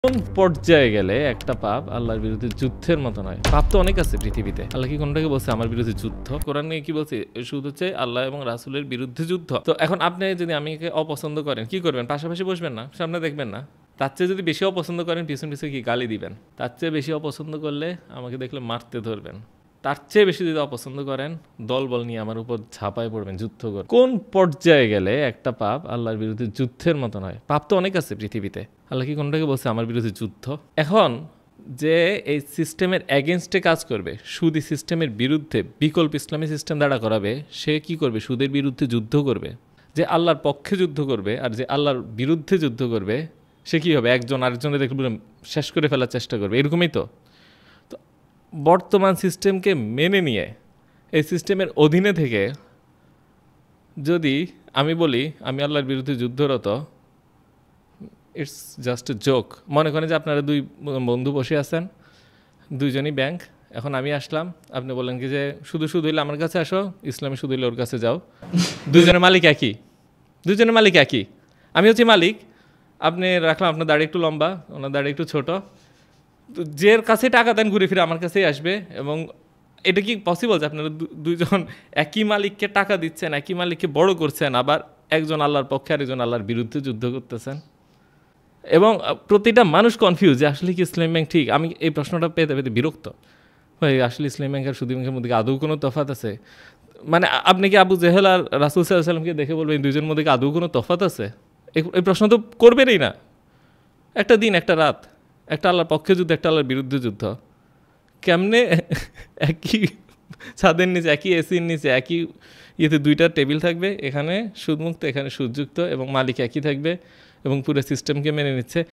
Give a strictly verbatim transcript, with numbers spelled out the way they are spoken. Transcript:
কোন পর্যায়ে গেলে একটা পাপ আল্লাহর বিরুদ্ধে যুদ্ধের মতো নয়? পাপ তো অনেক আছে পৃথিবীতে। আল্লাহ কি কোনটাকে বলছে আমার বিরুদ্ধে যুদ্ধ? কোরআন নিয়ে কি বলছে? শুধু হচ্ছে আল্লাহ এবং রাসূলের বিরুদ্ধে যুদ্ধ। তো এখন আপনি যদি আমাকে অপছন্দ করেন কি করবেন? পাশাপাশি বসবেন না, সামনে দেখবেন না? তার চেয়ে যদি বেশি অপছন্দ করেন পিছন পিছনে কি গালি দিবেন? তার চেয়ে বেশি অপছন্দ করলে আমাকে দেখলে মারতে ধরবেন। তার চেয়ে বেশি যদি অপছন্দ করেন দলবল নিয়ে আমার উপর ঝাঁপায় পড়বেন, যুদ্ধ করবেন। কোন পর্যায়ে গেলে একটা পাপ আল্লাহর বিরুদ্ধে যুদ্ধের মতো নয়? পাপ তো অনেক আছে পৃথিবীতে। আল্লাহ কি কোনটাকে বলছে আমার বিরুদ্ধে যুদ্ধ? এখন যে এই সিস্টেমের এগেনস্টে কাজ করবে, সুদি সিস্টেমের বিরুদ্ধে বিকল্প ইসলামী সিস্টেম দাঁড়া করাবে, সে কি করবে? সুদের বিরুদ্ধে যুদ্ধ করবে। যে আল্লাহর পক্ষে যুদ্ধ করবে আর যে আল্লাহর বিরুদ্ধে যুদ্ধ করবে সে কী হবে? একজন আরেকজনের দেখলে শেষ করে ফেলার চেষ্টা করবে, এরকমই তো। তো বর্তমান সিস্টেমকে মেনে নিয়ে এই সিস্টেমের অধীনে থেকে যদি আমি বলি আমি আল্লাহর বিরুদ্ধে যুদ্ধরত, ইটস জাস্ট এ জোক। মনে করেন যে আপনারা দুই বন্ধু বসে আছেন, দুইজনই ব্যাংক। এখন আমি আসলাম, আপনি বললেন কি যে শুধু শুধু হইলে আমার কাছে আসো, ইসলামী শুধু হইলে ওর কাছে যাও। দুইজনের মালিক একই, দুইজনের মালিক একই। আমি হচ্ছি মালিক, আপনি রাখলাম আপনার দাড়ি একটু লম্বা, ওনার দাড়ি একটু ছোটো। তো যের কাছে টাকা দেন ঘুরে ফিরে আমার কাছেই আসবে। এবং এটা কি পসিবল যে আপনারা দুইজন একই মালিককে টাকা দিচ্ছেন, একই মালিককে বড় করছেন, আবার একজন আল্লাহর পক্ষে আর একজন আল্লাহর বিরুদ্ধে যুদ্ধ করতেছেন? এবং প্রতিটা মানুষ কনফিউজ যে আসলে কি ইসলামী ব্যাংক ঠিক? আমি এই প্রশ্নটা পেতে পেতে বিরক্ত ভাই। আসলে ইসলামী ব্যাংক আর সুদী ব্যাংকের মধ্যে আদৌ কোনো তফাৎ আছে? মানে আপনি কি আবু জেহেল আর রাসূল সাল্লাল্লাহু আলাইহি ওয়াসাল্লামকে দেখে বলবেন এই দুইজনের মধ্যে আদৌ কোনো তফাৎ আছে? এই প্রশ্ন তো করবেনই না। একটা দিন, একটা রাত, একটা আল্লাহর পক্ষে যুদ্ধ, একটা আল্লাহর বিরুদ্ধে যুদ্ধ। কেমনে একই ছাদের নিচে, একই এসির নিচে, একই ইয়েতে দুইটা টেবিল থাকবে, এখানে সুদমুক্ত, এখানে সুদযুক্ত, এবং মালিক একই থাকবে এবং পুরো সিস্টেমকে মেনে নিচ্ছে।